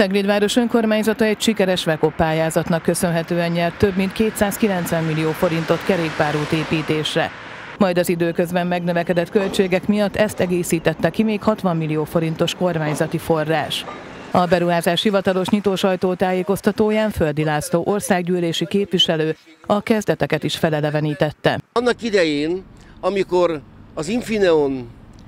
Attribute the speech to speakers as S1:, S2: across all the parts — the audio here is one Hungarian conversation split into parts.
S1: Ceglédváros önkormányzata egy sikeres VECOP pályázatnak köszönhetően nyert több mint 290 millió forintot kerékpárút építésre. Majd az időközben megnövekedett költségek miatt ezt egészítette ki még 60 millió forintos kormányzati forrás. A beruházás hivatalos nyitósajtótájékoztatóján Földi László országgyűlési képviselő a kezdeteket is felelevenítette.
S2: Annak idején, amikor az Infineon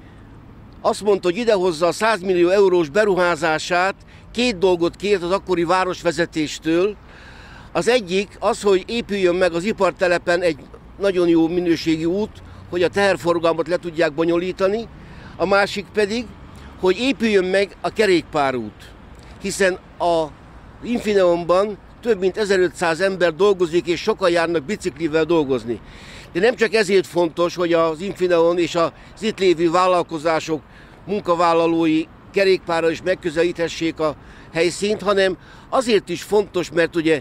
S2: azt mondta, hogy idehozza a 100 millió eurós beruházását, két dolgot kért az akkori városvezetéstől. Az egyik az, hogy épüljön meg az ipartelepen egy nagyon jó minőségi út, hogy a teherforgalmat le tudják bonyolítani. A másik pedig, hogy épüljön meg a kerékpárút, hiszen az Infineonban több mint 1500 ember dolgozik, és sokan járnak biciklivel dolgozni. De nem csak ezért fontos, hogy az Infineon és az itt lévő vállalkozások munkavállalói kerékpárral is megközelíthessék a helyszínt, hanem azért is fontos, mert ugye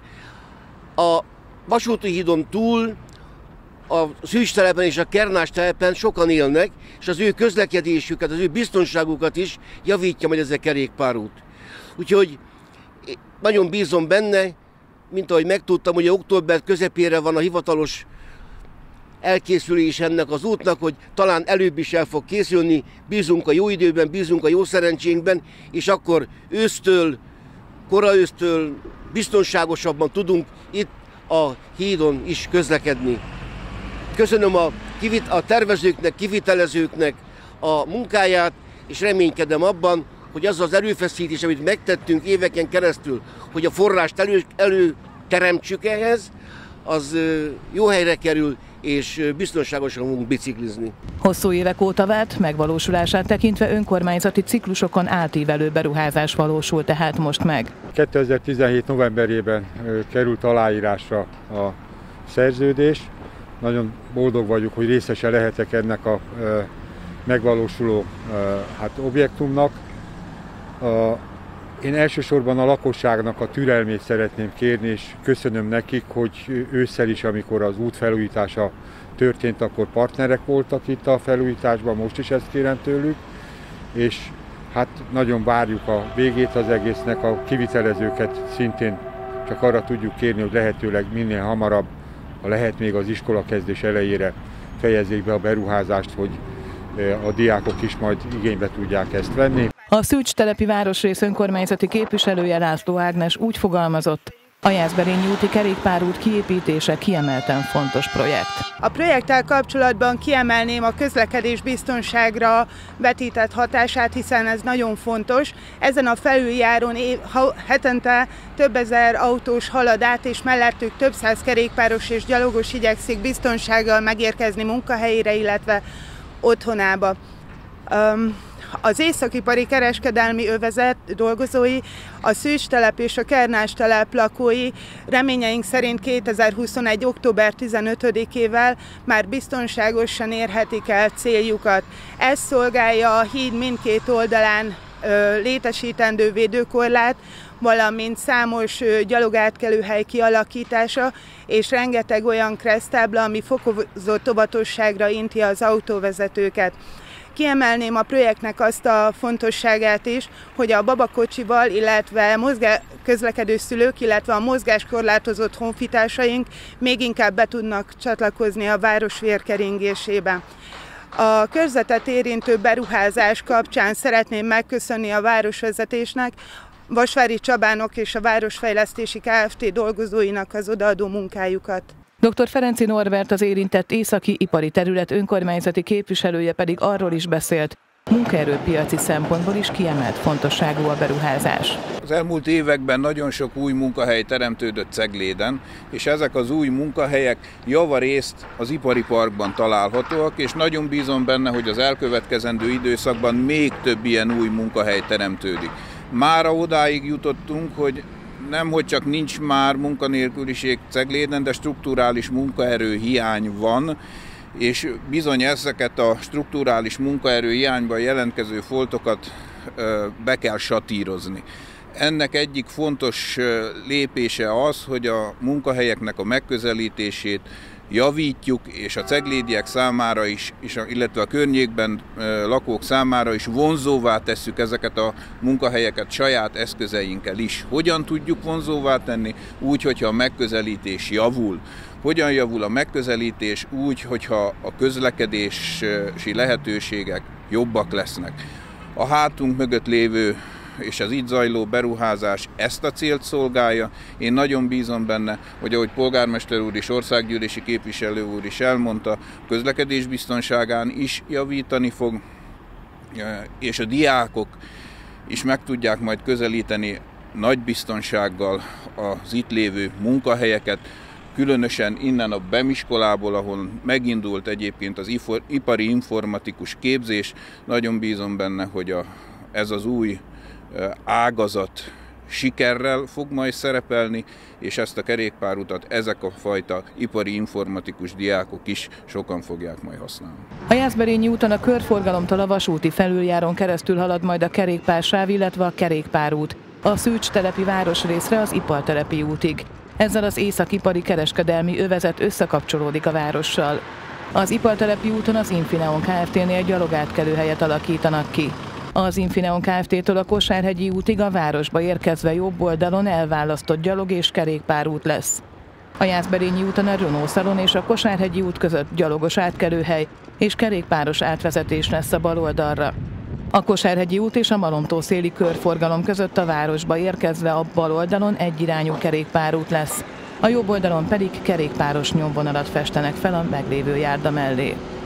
S2: a vasúti hídon túl a Szűcs-telepen és a Kernás-telepen sokan élnek, és az ő közlekedésüket, az ő biztonságukat is javítja majd ez a kerékpárút. Úgyhogy nagyon bízom benne, mint ahogy megtudtam, hogy október közepére van a hivatalos elkészülés ennek az útnak, hogy talán előbb is el fog készülni, bízunk a jó időben, bízunk a jó szerencsénkben, és akkor ősztől, kora ősztől biztonságosabban tudunk itt a hídon is közlekedni. Köszönöm a tervezőknek, kivitelezőknek a munkáját, és reménykedem abban, hogy az az erőfeszítés, amit megtettünk éveken keresztül, hogy a forrást előteremtsük ehhez, az jó helyre kerül, és biztonságosan fogunk biciklizni.
S1: Hosszú évek óta várt, megvalósulását tekintve önkormányzati ciklusokon átívelő beruházás valósul tehát most meg.
S3: 2017. novemberében került aláírásra a szerződés. Nagyon boldog vagyok, hogy részese lehetek ennek a megvalósuló objektumnak. Én elsősorban a lakosságnak a türelmét szeretném kérni, és köszönöm nekik, hogy ősszel is, amikor az út felújítása történt, akkor partnerek voltak itt a felújításban, most is ezt kérem tőlük, és hát nagyon várjuk a végét az egésznek, a kivitelezőket szintén csak arra tudjuk kérni, hogy lehetőleg minél hamarabb, ha lehet még az iskolakezdés elejére fejezzék be a beruházást, hogy a diákok is majd igénybe tudják ezt venni.
S1: A Szűcs-telepi városrész önkormányzati képviselője László Ágnes úgy fogalmazott, a Jászberényi úti kerékpárút kiépítése kiemelten fontos projekt.
S4: A projekttel kapcsolatban kiemelném a közlekedés biztonságra vetített hatását, hiszen ez nagyon fontos. Ezen a felüljáron hetente több ezer autós halad át, és mellettük több száz kerékpáros és gyalogos igyekszik biztonsággal megérkezni munkahelyére, illetve otthonába. Az északipari kereskedelmi övezet dolgozói, a Szűcs-telep és a Kernás-telep lakói reményeink szerint 2021. október 15-ével már biztonságosan érhetik el céljukat. Ez szolgálja a híd mindkét oldalán létesítendő védőkorlát, valamint számos gyalogátkelőhely kialakítása, és rengeteg olyan kereszttábla, ami fokozott óvatosságra inti az autóvezetőket. Kiemelném a projektnek azt a fontosságát is, hogy a babakocsival, illetve közlekedő szülők, illetve a mozgáskorlátozott honfitársaink még inkább be tudnak csatlakozni a város vérkeringésébe. A körzetet érintő beruházás kapcsán szeretném megköszönni a városvezetésnek, Vasvári Csabának és a Városfejlesztési Kft. Dolgozóinak az odaadó munkájukat.
S1: Dr. Ferenczy Norbert, az érintett északi ipari terület önkormányzati képviselője pedig arról is beszélt, munkaerőpiaci szempontból is kiemelt fontosságú a beruházás.
S5: Az elmúlt években nagyon sok új munkahely teremtődött Cegléden, és ezek az új munkahelyek javarészt az ipari parkban találhatóak, és nagyon bízom benne, hogy az elkövetkezendő időszakban még több ilyen új munkahely teremtődik. Mára odáig jutottunk, hogy nemhogy csak nincs már munkanélküliség Cegléden, de strukturális munkaerő hiány van, és bizony ezeket a strukturális munkaerő hiányban jelentkező foltokat be kell satírozni. Ennek egyik fontos lépése az, hogy a munkahelyeknek a megközelítését javítjuk, és a ceglédiek számára is, illetve a környékben lakók számára is vonzóvá tesszük ezeket a munkahelyeket saját eszközeinkkel is. Hogyan tudjuk vonzóvá tenni? Úgy, hogyha a megközelítés javul. Hogyan javul a megközelítés? Úgy, hogyha a közlekedési lehetőségek jobbak lesznek. A hátunk mögött lévő és az itt zajló beruházás ezt a célt szolgálja. Én nagyon bízom benne, hogy ahogy polgármester úr és országgyűlési képviselő úr is elmondta, közlekedés biztonságán is javítani fog, és a diákok is meg tudják majd közelíteni nagy biztonsággal az itt lévő munkahelyeket, különösen innen a BEM iskolából, ahol megindult egyébként az ipari informatikus képzés. Nagyon bízom benne, hogy ez az új ágazat sikerrel fog majd szerepelni, és ezt a kerékpárutat ezek a fajta ipari informatikus diákok is sokan fogják majd használni.
S1: A Jászberényi úton a körforgalomtól a vasúti felüljáron keresztül halad majd a kerékpársáv, illetve a kerékpárút a Szűcs telepi városrészre az Ipartelepi útig. Ezzel az északipari kereskedelmi övezet összekapcsolódik a várossal. Az Ipartelepi úton az Infineon Kft-nél gyalogátkelőhelyet alakítanak ki. Az Infineon Kft-től a Kosárhegyi útig a városba érkezve jobb oldalon elválasztott gyalog- és kerékpárút lesz. A Jászberényi úton a Renault Salon és a Kosárhegyi út között gyalogos átkelőhely és kerékpáros átvezetés lesz a bal oldalra. A Kosárhegyi út és a Malomtó-széli körforgalom között a városba érkezve a bal oldalon egyirányú kerékpárút lesz. A jobb oldalon pedig kerékpáros nyomvonalat festenek fel a meglévő járda mellé.